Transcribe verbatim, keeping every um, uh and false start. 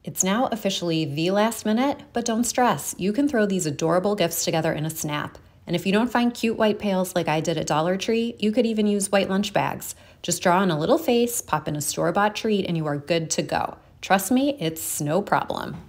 It's now officially the last minute, but don't stress. You can throw these adorable gifts together in a snap. And if you don't find cute white pails like I did at Dollar Tree, you could even use white lunch bags. Just draw on a little face, pop in a store-bought treat, and you are good to go. Trust me, it's no problem.